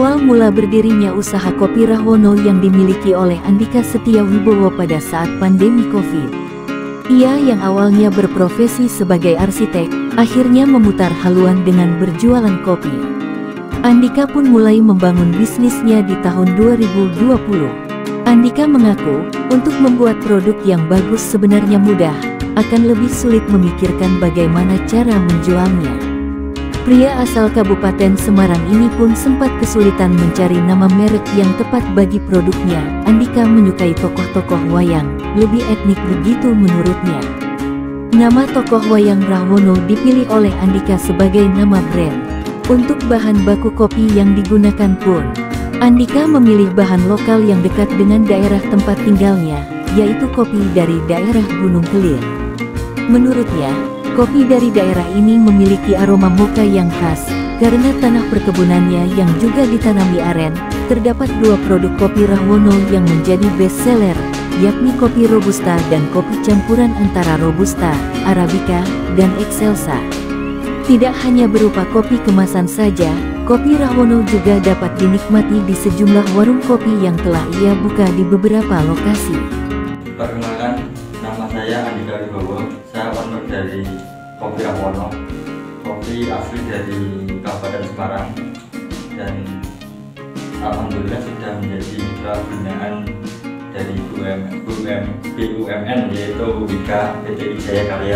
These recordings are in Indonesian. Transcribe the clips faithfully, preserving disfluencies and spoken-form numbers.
Awal mula berdirinya usaha Kopi Rahwono yang dimiliki oleh Andika Setiawibowo pada saat pandemi Covid. Ia yang awalnya berprofesi sebagai arsitek, akhirnya memutar haluan dengan berjualan kopi. Andika pun mulai membangun bisnisnya di tahun dua ribu dua puluh. Andika mengaku, untuk membuat produk yang bagus sebenarnya mudah, akan lebih sulit memikirkan bagaimana cara menjualnya. Pria asal Kabupaten Semarang ini pun sempat kesulitan mencari nama merek yang tepat bagi produknya. Andika menyukai tokoh-tokoh wayang, lebih etnik begitu menurutnya. Nama tokoh wayang Rahwono dipilih oleh Andika sebagai nama brand. Untuk bahan baku kopi yang digunakan pun, Andika memilih bahan lokal yang dekat dengan daerah tempat tinggalnya, yaitu kopi dari daerah Gunung Kelir. Menurutnya, kopi dari daerah ini memiliki aroma mocha yang khas, karena tanah perkebunannya yang juga ditanami aren. Terdapat dua produk kopi Rahwono yang menjadi best seller, yakni kopi Robusta dan kopi campuran antara Robusta, Arabica, dan Excelsa. Tidak hanya berupa kopi kemasan saja, kopi Rahwono juga dapat dinikmati di sejumlah warung kopi yang telah ia buka di beberapa lokasi. Perkenalkan, nama saya Andika Wibowo. Saya owner dari Kopi Rahwono, kopi asli dari Kabupaten Semarang, dan alhamdulillah sudah menjadi mitra binaan dari B U M N yaitu Wika P T Wijaya Karya,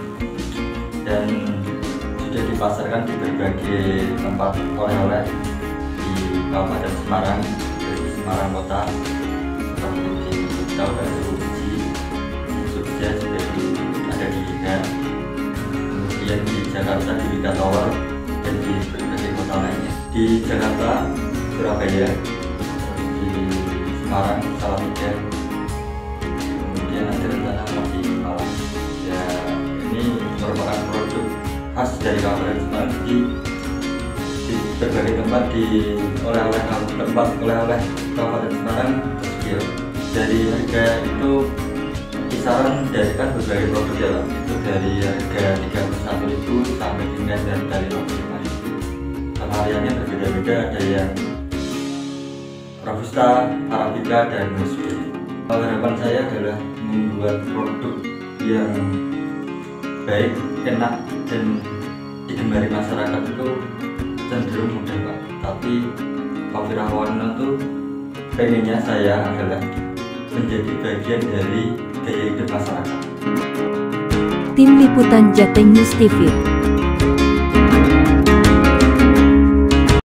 dan sudah dipasarkan di berbagai tempat oleh-oleh di Kabupaten Semarang, dari Semarang Kota, seperti di Kabupaten Uji, Jogja juga di, ada di Wika, kemudian di Jakarta di Wika Tower, dan di berbagai kota lainnya. Di Jakarta, Surabaya, di Semarang, Salatiga, kemudian ada rencana mau di Malang. Ya, ini merupakan produk khas dari Kabupaten Semarang, di, di berbagai tempat di oleh-oleh tempat oleh-oleh Kabupaten Semarang tersedia. Dari harga itu kisaran dari kan berbagai produk ya, itu dari harga tiga puluh satu ribu sampai dengan harga lima puluh lima ribu. Variannya berbeda-beda, ada yang Robusta, Arabica, dan Robusta. Harapan saya adalah membuat produk yang baik, enak, dan digemari masyarakat itu cenderung mudah, Pak. Tapi Kopi Rahwono itu pengennya saya adalah menjadi bagian dari gaya hidup masyarakat. Tim Liputan Jateng News T V.